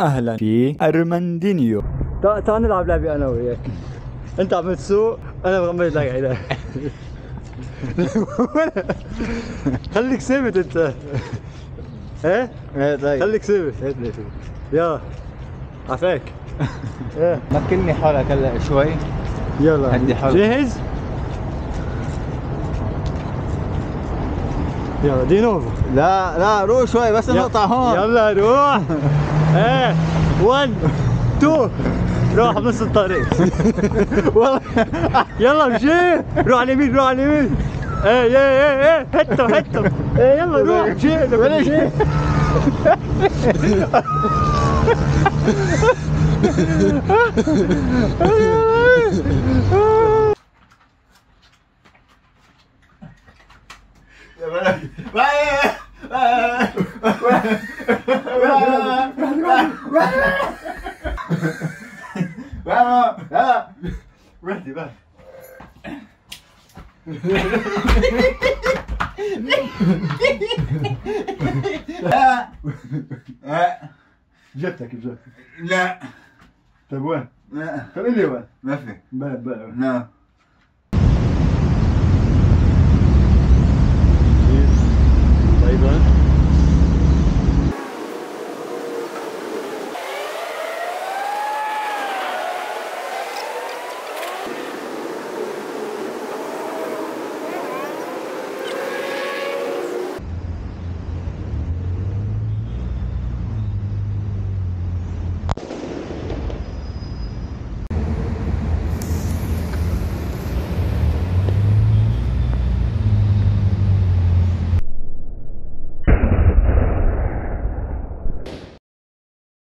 اهلا في ارمندينيو. تعال نلعب لعبة انا وياك. انت عم تسوق انا بغمض لك عينك. خليك ثابت انت. ايه؟ ايه طيب خليك ثابت. يلا عفاك. مكنني حالك هلا شوي. يلا عندي حالك. جاهز؟ يلا دينوفو. لا روح شوي بس نقطع هون. يلا روح. ايه 1 2 روح بنص الطريق. والله يلا مشي. روح على اليمين روح على اليمين. ايه هتم. ايه يلا روح مشي. مشي. وحدي بقى. جبتك. لا طيب وين؟ لا طيب اللي وين؟ ما في بلا لا طيب